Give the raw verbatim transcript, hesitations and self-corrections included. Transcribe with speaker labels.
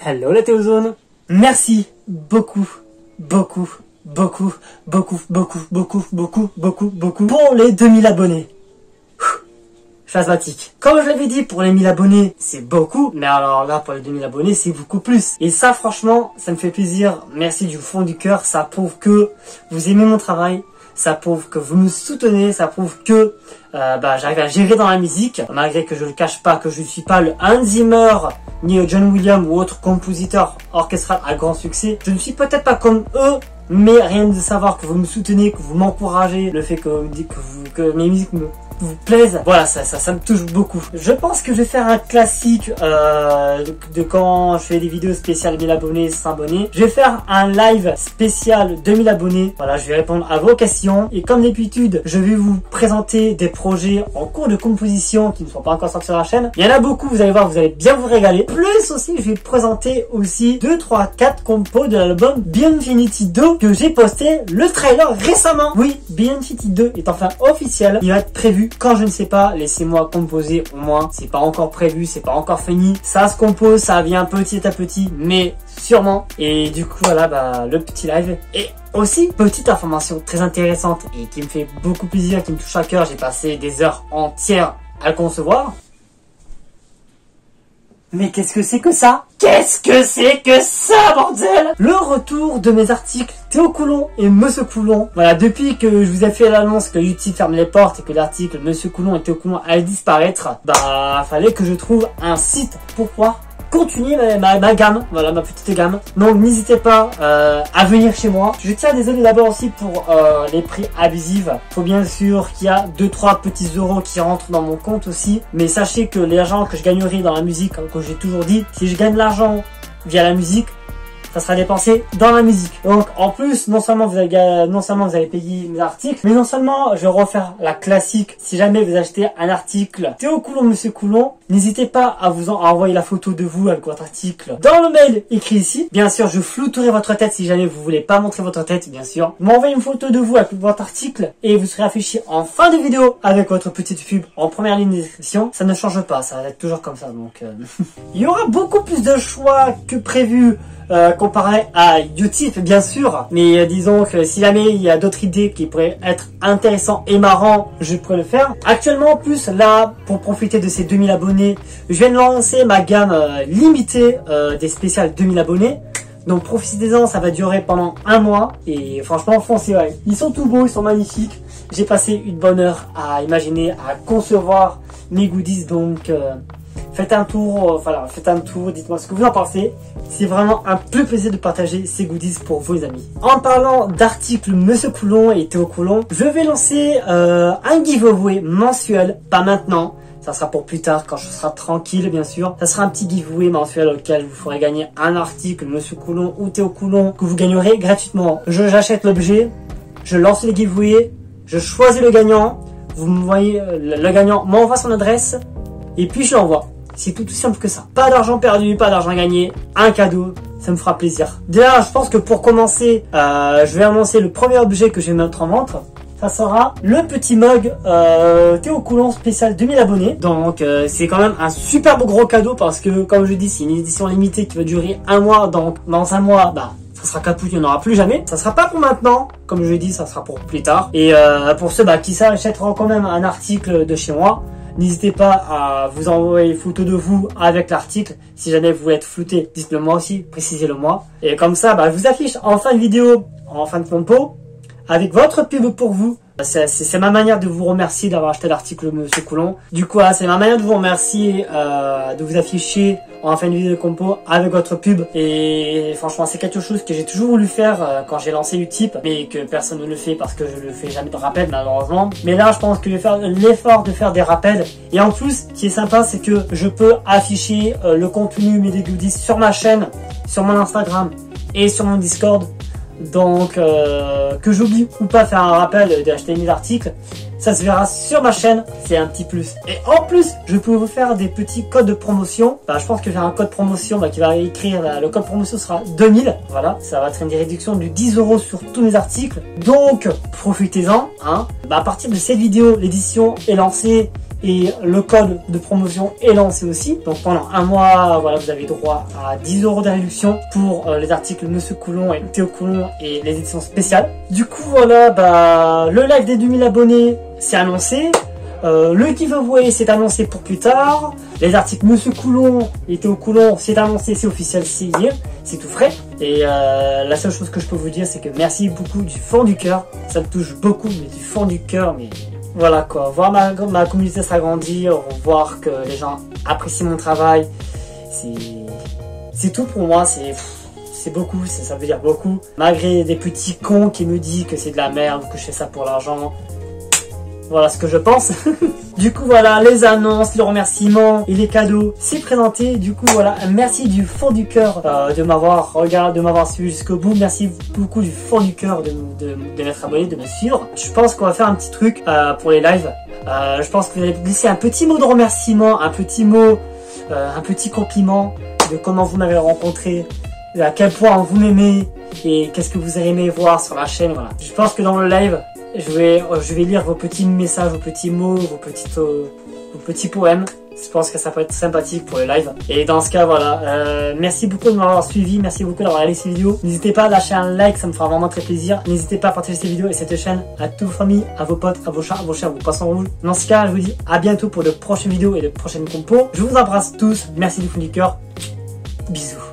Speaker 1: Hello la Théozone. Merci beaucoup, beaucoup, beaucoup, beaucoup, beaucoup, beaucoup, beaucoup, beaucoup, beaucoup pour les deux mille abonnés. Phasmatique. Comme je l'avais dit, pour les mille abonnés, c'est beaucoup. Mais alors là, pour les deux mille abonnés, c'est beaucoup plus. Et ça, franchement, ça me fait plaisir. Merci du fond du cœur. Ça prouve que vous aimez mon travail. Ça prouve que vous me soutenez. Ça prouve que euh, bah, j'arrive à gérer dans la musique. Malgré que je ne le cache pas, que je ne suis pas le Hans Zimmer, ni le John Williams ou autre compositeur orchestral à grand succès. Je ne suis peut-être pas comme eux. Mais rien de savoir que vous me soutenez, que vous m'encouragez, le fait que, que, vous, que mes musiques me vous plaisent, voilà, ça, ça, ça me touche beaucoup. Je pense que je vais faire un classique euh, de, de quand je fais des vidéos spéciales mille abonnés, cent abonnés. Je vais faire un live spécial deux mille abonnés. Voilà, je vais répondre à vos questions. Et comme d'habitude, je vais vous présenter des projets en cours de composition qui ne sont pas encore sortis sur la chaîne. Il y en a beaucoup, vous allez voir, vous allez bien vous régaler. Plus aussi, je vais présenter aussi deux, trois, quatre compos de l'album Beinfinity deux que j'ai posté le trailer récemment. Oui, Beinfinity deux est enfin officiel. Il va être prévu quand je ne sais pas, laissez-moi composer au moins. C'est pas encore prévu, c'est pas encore fini. Ça se compose, ça vient petit à petit, mais sûrement. Et du coup, voilà, bah, le petit live. Et aussi, petite information très intéressante et qui me fait beaucoup plaisir, qui me touche à cœur. J'ai passé des heures entières à le concevoir. Mais qu'est-ce que c'est que ça? Qu'est-ce que c'est que ça, bordel? Le retour de mes articles Théo Coulon et Monsieur Coulon. Voilà, depuis que je vous ai fait l'annonce que YouTube ferme les portes et que l'article Monsieur Coulon et Théo Coulon allait disparaître, bah, fallait que je trouve un site pour pouvoir continuer ma, ma, ma gamme, voilà, ma petite gamme. Donc n'hésitez pas euh, à venir chez moi. Je tiens à désolé d'abord aussi pour euh, les prix abusifs. Faut bien sûr qu'il y a deux trois petits euros qui rentrent dans mon compte aussi. Mais sachez que l'argent que je gagnerai dans la musique, comme j'ai toujours dit, si je gagne l'argent via la musique, ça sera dépensé dans la musique. Donc en plus, non seulement vous allez, non seulement vous allez payer mes articles, mais non seulement je vais refaire la classique. Si jamais vous achetez un article Théo Coulon, Monsieur Coulon, n'hésitez pas à vous en, à envoyer la photo de vous avec votre article dans le mail écrit ici. Bien sûr, je flouterai votre tête si jamais vous voulez pas montrer votre tête, bien sûr. M'envoyez une photo de vous avec votre article et vous serez affiché en fin de vidéo avec votre petite pub en première ligne de description. Ça ne change pas, ça va être toujours comme ça. Donc, euh... il y aura beaucoup plus de choix que prévu. Euh, comparé à YouTube bien sûr, mais euh, disons que si jamais il y a d'autres idées qui pourraient être intéressantes et marrantes, je pourrais le faire. Actuellement en plus là, pour profiter de ces deux mille abonnés, je viens de lancer ma gamme euh, limitée euh, des spéciales deux mille abonnés. Donc profitez-en, ça va durer pendant un mois et franchement foncez, ouais. Ils sont tout beaux, ils sont magnifiques. J'ai passé une bonne heure à imaginer, à concevoir mes goodies, donc euh, faites un tour, euh, voilà, faites un tour, dites-moi ce que vous en pensez. C'est vraiment un peu plaisir de partager ces goodies pour vos amis. En parlant d'articles Monsieur Coulon et Théo Coulon, je vais lancer euh, un giveaway mensuel, pas maintenant. Ça sera pour plus tard, quand je serai tranquille, bien sûr. Ça sera un petit giveaway mensuel auquel vous ferez gagner un article Monsieur Coulon ou Théo Coulon que vous gagnerez gratuitement. Je j'achète l'objet, je lance les giveaways, je choisis le gagnant. Vous me voyez, le, le gagnant m'envoie son adresse et puis je l'envoie. C'est tout aussi simple que ça. Pas d'argent perdu, pas d'argent gagné, un cadeau, ça me fera plaisir. Déjà, je pense que pour commencer, euh, je vais annoncer le premier objet que je vais mettre en vente. Ça sera le petit mug euh, Théo Coulon spécial deux mille abonnés. Donc euh, c'est quand même un superbe gros cadeau parce que, comme je dis, c'est une édition limitée qui va durer un mois. Donc dans un mois, bah ça sera caput, il n'y en aura plus jamais. Ça sera pas pour maintenant, comme je l'ai dit, ça sera pour plus tard. Et euh, pour ceux bah, qui s'achèteront quand même un article de chez moi, n'hésitez pas à vous envoyer une photo de vous avec l'article. Si jamais vous voulez être flouté, dites-le moi aussi, précisez-le moi. Et comme ça, bah, je vous affiche en fin de vidéo, en fin de compo, avec votre pub pour vous. C'est ma manière de vous remercier d'avoir acheté l'article Monsieur Coulon. Du coup, c'est ma manière de vous remercier, euh, de vous afficher en fin de vidéo de compo avec votre pub. Et franchement, c'est quelque chose que j'ai toujours voulu faire euh, quand j'ai lancé Utip, mais que personne ne le fait parce que je ne fais jamais de rappel malheureusement. Mais là, je pense que je vais faire l'effort de faire des rappels. Et en plus, ce qui est sympa, c'est que je peux afficher euh, le contenu, mes goodies sur ma chaîne, sur mon Instagram et sur mon Discord. Donc euh, que j'oublie ou pas faire un rappel d'acheter mes articles, ça se verra sur ma chaîne, c'est un petit plus. Et en plus, je peux vous faire des petits codes de promotion. Bah, je pense que j'ai un code promotion bah, qui va écrire, bah, le code promotion sera deux mille. Voilà, ça va être une réduction de dix euros sur tous mes articles. Donc profitez-en. Hein. Bah, à partir de cette vidéo, l'édition est lancée. Et le code de promotion est lancé aussi. Donc pendant un mois, voilà, vous avez droit à dix euros de réduction pour euh, les articles Monsieur Coulon et Théo Coulon et les éditions spéciales. Du coup, voilà, bah, le live des deux mille abonnés, c'est annoncé. Euh, le giveaway c'est annoncé pour plus tard. Les articles Monsieur Coulon et Théo Coulon c'est annoncé, c'est officiel, c'est hier, c'est tout frais. Et euh, la seule chose que je peux vous dire, c'est que merci beaucoup du fond du cœur. Ça me touche beaucoup, mais du fond du cœur. Mais voilà quoi, voir ma, ma communauté s'agrandir, voir que les gens apprécient mon travail, c'est c'est tout pour moi. C'est c'est beaucoup, ça veut dire beaucoup. Malgré des petits cons qui me disent que c'est de la merde, que je fais ça pour l'argent. Voilà ce que je pense. Du coup, voilà, les annonces, les remerciements et les cadeaux, c'est présenté. Du coup, voilà, merci du fond du cœur euh, de m'avoir regardé, de m'avoir suivi jusqu'au bout. Merci beaucoup du fond du cœur de, de, de m'être abonné, de me suivre. Je pense qu'on va faire un petit truc euh, pour les lives. Euh, je pense que vous allez laisser un petit mot de remerciement, un petit mot, euh, un petit compliment de comment vous m'avez rencontré, à quel point vous m'aimez et qu'est-ce que vous aimez voir sur la chaîne. Voilà. Je pense que dans le live, Je vais, je vais lire vos petits messages, vos petits mots, vos petits, euh, vos petits poèmes. Je pense que ça peut être sympathique pour le live. Et dans ce cas, voilà. Euh, merci beaucoup de m'avoir suivi. Merci beaucoup d'avoir regardé cette vidéo. N'hésitez pas à lâcher un like, ça me fera vraiment très plaisir. N'hésitez pas à partager cette vidéo et cette chaîne à toute vos familles, à vos potes, à vos chats, à vos chiens, à vos poissons rouges. Dans ce cas, je vous dis à bientôt pour de prochaines vidéos et de prochaines compos. Je vous embrasse tous. Merci du fond du cœur. Bisous.